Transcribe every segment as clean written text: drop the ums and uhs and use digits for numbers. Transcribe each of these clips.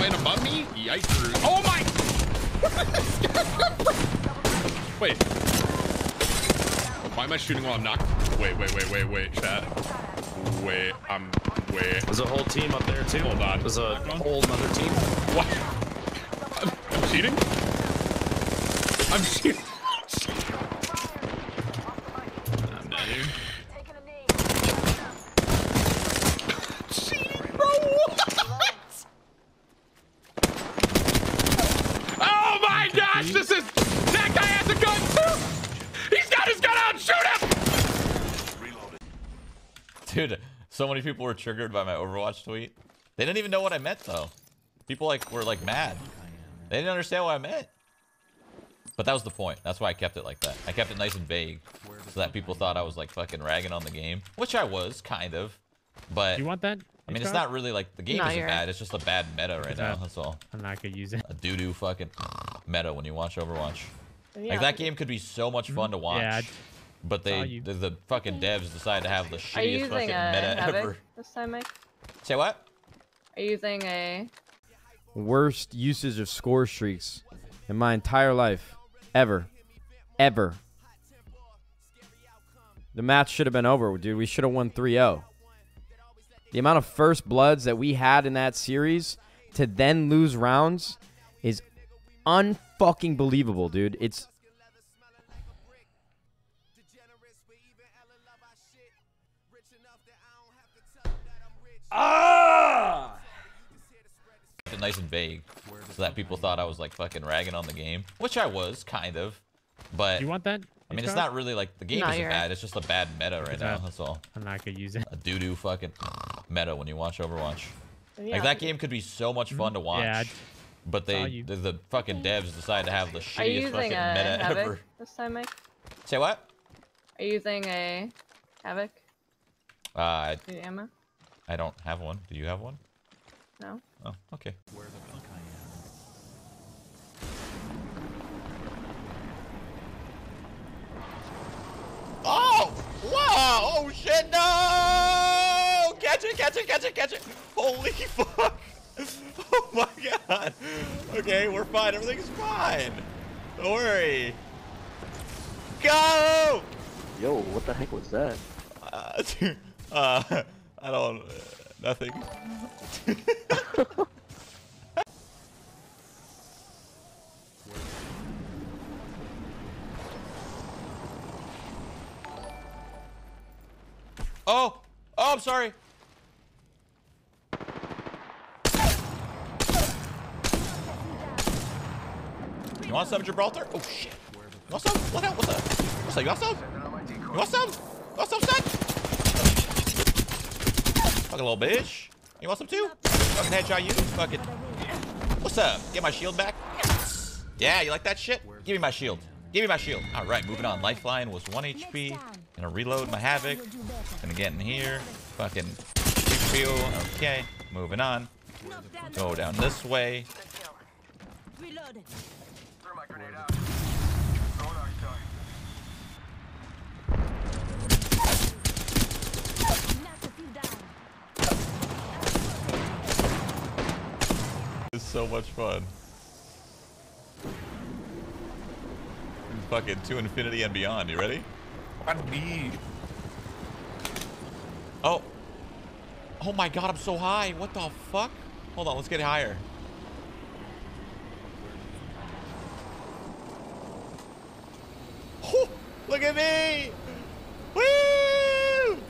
and above me? Yikers. Oh my! Wait. Why am I shooting while I'm knocked? Wait, chat. Wait. There's a whole team up there too. Hold on. There's a whole other team. What? I'm cheating? I'm cheating. I'm dead, dude. Cheating, bro. What? Oh my gosh, this is... That guy has a gun too! He's got his gun out! Shoot him! Dude, so many people were triggered by my Overwatch tweet. They didn't even know what I meant though. People were mad. They didn't understand what I meant. But that was the point. That's why I kept it like that. I kept it nice and vague so that people thought I was like fucking ragging on the game, which I was kind of. But you want that? I mean, it's not really like the game isn't bad. It's just a bad meta right now. That's all. I'm not gonna use it. A doo-doo fucking meta when you watch Overwatch. Like that game could be so much fun to watch. Yeah, but the fucking devs decided to have the shittiest fucking meta ever. This time, Mike? Say what? Are you using a worst usage of score streaks in my entire life? Ever. The match should have been over, dude. We should have won 3-0. The amount of first bloods that we had in that series to then lose rounds is unfucking believable, dude. It's... Nice and vague so that people thought I was like fucking ragging on the game, which I was kind of. But you want that? I mean, it's not really like the game isn't bad. It's just a bad meta right now. That's all. I'm not gonna use it. A doo-doo fucking meta when you watch Overwatch. Like that game could be so much fun to watch. Yeah, but the fucking devs decided to have the shittiest fucking meta Havoc ever. This time, Mike? Say what? Are you using a Havoc? I Ammo? I don't have one. Do you have one? No. Oh, okay. Oh! Wow! Oh shit! No! Catch it! Holy fuck! Oh my god! Okay, we're fine. Everything's fine. Don't worry. Go! Yo, what the heck was that? I don't. Nothing. Oh, I'm sorry. You want some, Gibraltar? Oh shit. You want some? What up? What's up? What's up? You want some? You want some? You want some, son? Fucking little bitch. You want some too? Fucking headshot you. Fucking. What's up? Get my shield back. Yeah, you like that shit? Give me my shield. Give me my shield. All right, moving on. Lifeline was 1 HP. Gonna reload my Havoc. Gonna get in here. Fucking fuel. Okay, moving on. Go down this way. It's so much fun. Fucking to infinity and beyond. You ready? Oh. Oh my god, I'm so high. What the fuck? Hold on, let's get higher. Oh, look at me! Woo!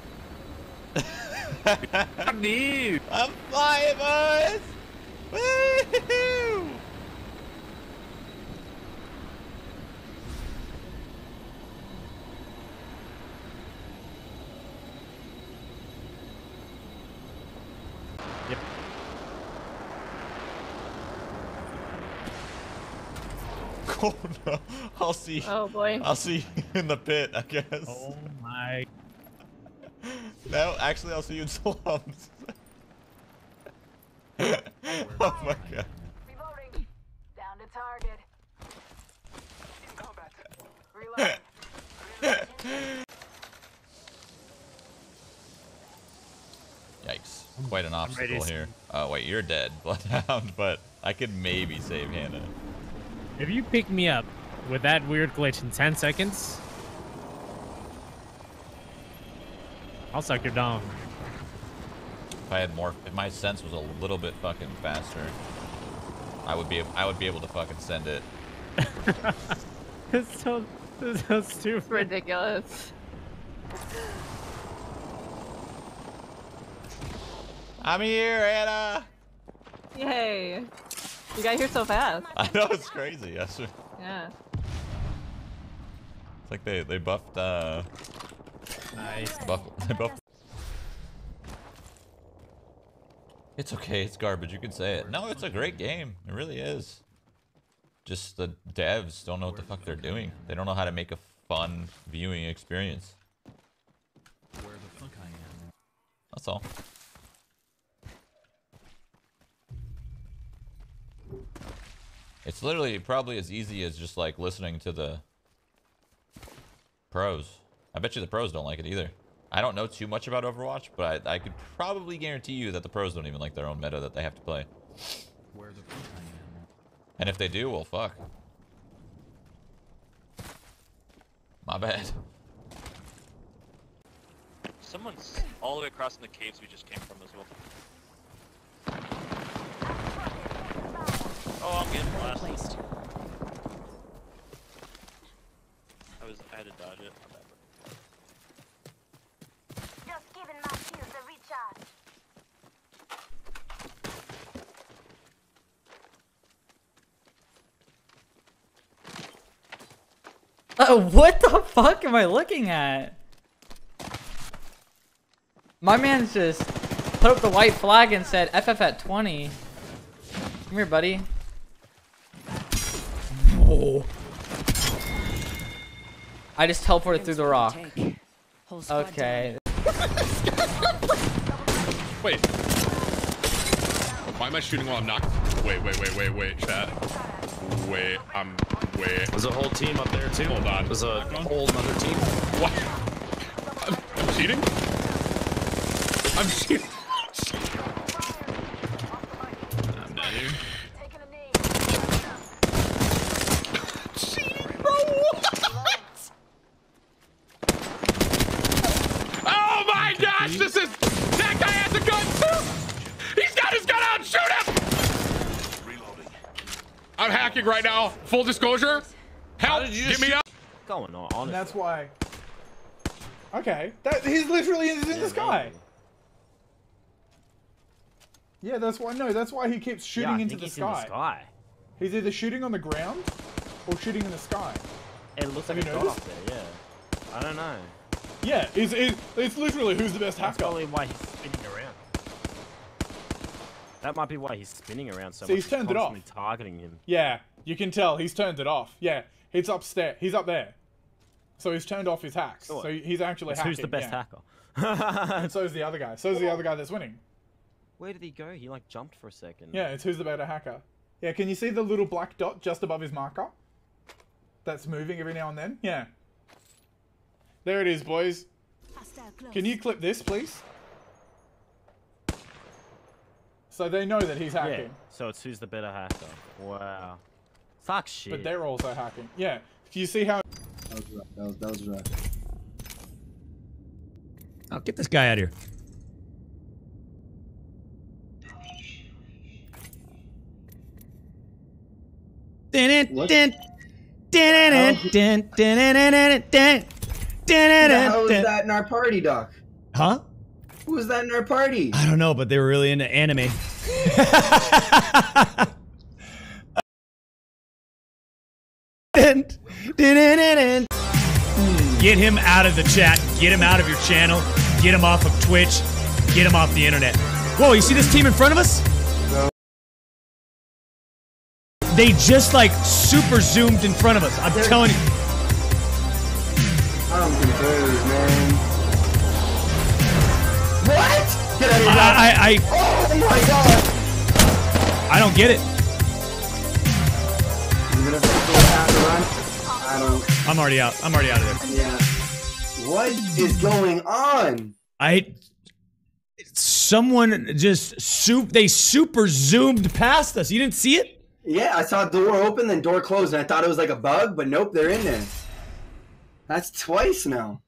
I'm flying, boys! Woo! Yep. Oh no! I'll see. Oh boy. I'll see you in the pit, I guess. Oh my. No, actually, I'll see you in slums. Oh my god. Reloading. Down to target. In combat. Reload. Yikes. quite an obstacle here. Oh wait, you're dead, Bloodhound, but I could maybe save Hannah. If you pick me up with that weird glitch in 10 seconds, I'll suck your dong. If I had more, if my sense was a little bit fucking faster, I would be able to fucking send it. It's so stupid. Ridiculous. I'm here, Hannah. Yay. You got here so fast. I know, it's crazy. Yes. Yeah. It's like they buffed Nice. they buffed. It's okay, it's garbage, you can say it. No, it's a great game. It really is. Just the devs don't know what the fuck they're doing. They don't know how to make a fun viewing experience. Where the fuck I am? That's all. It's literally probably as easy as just like listening to the pros. I bet you the pros don't like it either. I don't know too much about Overwatch, but I could probably guarantee you that the pros don't even like their own meta that they have to play. Where the fuck I am? And if they do, well, fuck. My bad. Someone's all the way across in the caves we just came from as well. Oh, I'm getting blasted. I had to dodge it. My bad. Just giving my shields a recharge. What the fuck am I looking at? My man's just put up the white flag and said FF at 20. Come here, buddy. Oh. I just teleported through the rock. Okay. Wait. Why am I shooting while I'm knocked? Wait, chat. Wait. There's a whole team up there too. Hold on. There's a whole other team. What? I'm cheating? I'm cheating. I'm down here. Cheating, bro. What? Oh my gosh, this is... That guy has a gun too! He's got his gun out! Shoot him! I'm hacking right now. Full disclosure. Help! Get me out! Going on? And that's why. Okay, he's literally in the sky. Yeah, that's why. No, that's why he keeps shooting into the sky. He's either shooting on the ground or shooting in the sky. It looks like a dot up there. Yeah. I don't know. Yeah, it's literally who's the best hacker. That's probably why he's spinning around. That might be why he's spinning around so much. So he's turned it off. Targeting him. Yeah, you can tell he's turned it off. Yeah, it's upstairs. He's up there. So he's turned off his hacks. Sure. So he's actually hacking. Who's the best hacker? And so is the other guy. So is the other guy that's winning. Where did he go? He like jumped for a second. Yeah, it's who's the better hacker. Yeah, can you see the little black dot just above his marker? That's moving every now and then. Yeah. There it is, boys. Can you clip this, please? So they know that he's hacking. Yeah, so it's who's the better hacker. Wow. Fuck shit. But they're also hacking. Yeah. Do you see how... That was rough. Oh, get this guy out of here. What the hell is that in our party, Doc? Huh? Who was that in our party? I don't know, but they were really into anime. Get him out of the chat. Get him out of your channel. Get him off of Twitch. Get him off the internet. Whoa, you see this team in front of us? No. They just like super zoomed in front of us. I'm telling you. I'm confused, man. What? Get out of here. Oh my god. I don't get it. Even if I still have to run, I don't. I'm already out. I'm already out of there. Yeah. What is going on? It's someone just they super zoomed past us. You didn't see it? Yeah, I saw door open, then door closed, and I thought it was like a bug, but nope, they're in there. That's twice now.